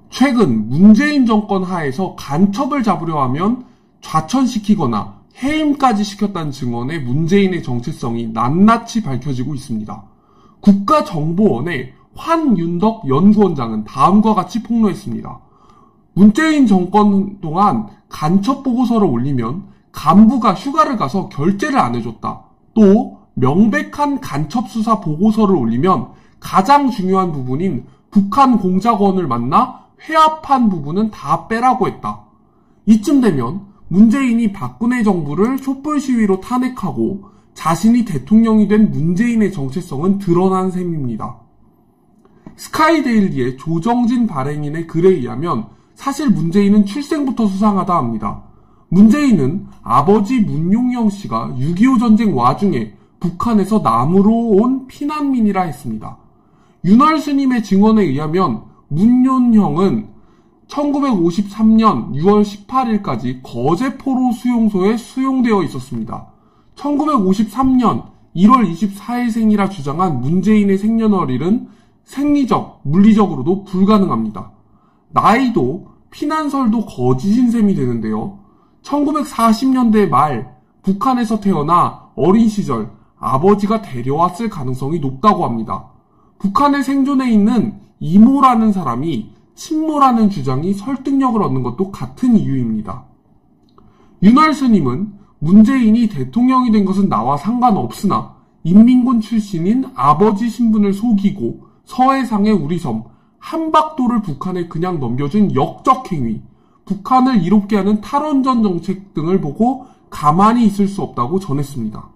최근 문재인 정권 하에서 간첩을 잡으려 하면 좌천시키거나 해임까지 시켰다는 증언에 문재인의 정체성이 낱낱이 밝혀지고 있습니다. 국가정보원의 환윤덕 연구원장은 다음과 같이 폭로했습니다. 문재인 정권 동안 간첩 보고서를 올리면 간부가 휴가를 가서 결제를 안 해줬다. 또 명백한 간첩 수사 보고서를 올리면 가장 중요한 부분인 북한 공작원을 만나 회합한 부분은 다 빼라고 했다. 이쯤 되면 문재인이 박근혜 정부를 촛불 시위로 탄핵하고 자신이 대통령이 된 문재인의 정체성은 드러난 셈입니다. 스카이데일리의 조정진 발행인의 글에 의하면 사실 문재인은 출생부터 수상하다 합니다. 문재인은 아버지 문용영 씨가 6.25 전쟁 와중에 북한에서 남으로 온 피난민이라 했습니다. 윤활 스님의 증언에 의하면 문용영은 1953년 6월 18일까지 거제포로 수용소에 수용되어 있었습니다. 1953년 1월 24일생이라 주장한 문재인의 생년월일은 생리적, 물리적으로도 불가능합니다. 나이도 피난설도 거짓인 셈이 되는데요. 1940년대 말 북한에서 태어나 어린 시절 아버지가 데려왔을 가능성이 높다고 합니다. 북한에 생존해 있는 이모라는 사람이 친모라는 주장이 설득력을 얻는 것도 같은 이유입니다. 윤활 스님은 문재인이 대통령이 된 것은 나와 상관없으나 인민군 출신인 아버지 신분을 속이고 서해상의 우리 섬 한박도를 북한에 그냥 넘겨준 역적 행위, 북한을 이롭게 하는 탈원전 정책 등을 보고 가만히 있을 수 없다고 전했습니다.